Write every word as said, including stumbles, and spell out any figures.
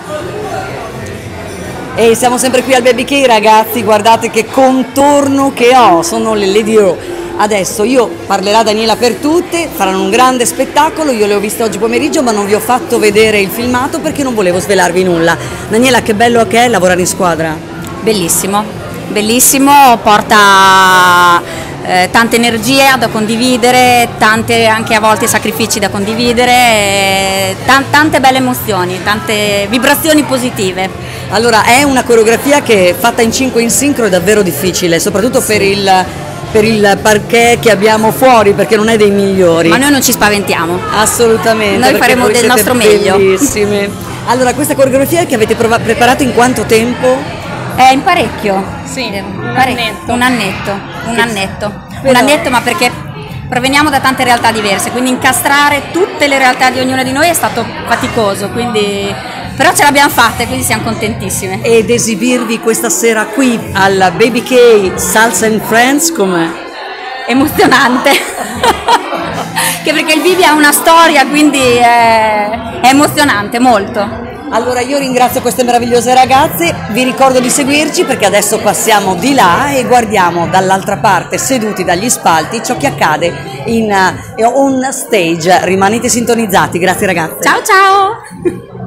E siamo sempre qui al Baby K, ragazzi, guardate che contorno che ho, sono le Lady Raw. Adesso io parlerà Daniela per tutte, faranno un grande spettacolo, io le ho viste oggi pomeriggio ma non vi ho fatto vedere il filmato perché non volevo svelarvi nulla. Daniela, che bello che è lavorare in squadra. Bellissimo, bellissimo, porta eh, tante energie da condividere, tante anche a volte sacrifici da condividere, eh, tante belle emozioni, tante vibrazioni positive. Allora, è una coreografia che fatta in cinque in sincro è davvero difficile, soprattutto sì. per il... per il parquet che abbiamo fuori, perché non è dei migliori. Ma noi non ci spaventiamo. Assolutamente. Noi faremo del nostro meglio. Bellissime. Allora, questa coreografia che avete preparato in quanto tempo? È in parecchio. Sì, un parecchio. annetto. Un annetto, un che... annetto. Però... Un annetto, ma perché proveniamo da tante realtà diverse, quindi incastrare tutte le realtà di ognuna di noi è stato faticoso, quindi... però ce l'abbiamo fatta e quindi siamo contentissime. Ed esibirvi questa sera qui al Baby K Salsa and Friends com'è? Emozionante. Che perché il Vivi ha una storia, quindi è, è emozionante, molto. Allora io ringrazio queste meravigliose ragazze, vi ricordo di seguirci perché adesso passiamo di là e guardiamo dall'altra parte, seduti dagli spalti, ciò che accade in uh, on stage. Rimanete sintonizzati, grazie ragazze. Ciao ciao!